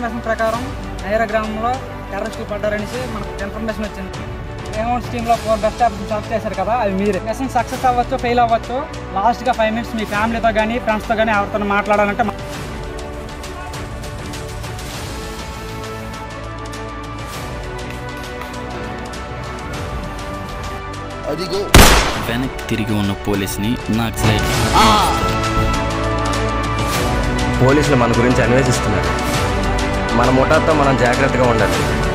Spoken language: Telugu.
ఇన్ఫర్మేషన్ ప్రకారం నైరా గ్రామంలో టెర్రరిస్టులు పడ్డారనేసి మనకు ఇన్ఫర్మేషన్ వచ్చింది. గ్రేహౌండ్స్ టీంలో 4 బెస్ట్ ఆఫీసర్స్ సెలెక్ట్ చేశారు కదా, అవి మీరే. లెసన్ సక్సెస్ అవ్వచ్చు, ఫెయిల్ అవ్వచ్చు. లాస్ట్గా 5 minutes మీ ఫ్యామిలీతో కానీ ఫ్రెండ్స్తో కానీ ఎవరితో మాట్లాడాలంటే అదిగో వెనక్కి తిరిగి ఉన్న పోలీస్ని నక్సలైట్. పోలీసులు మన గురించి అన్వేషిస్తున్నారు. మన ముఠాతో మనం జాగ్రత్తగా ఉండాలి.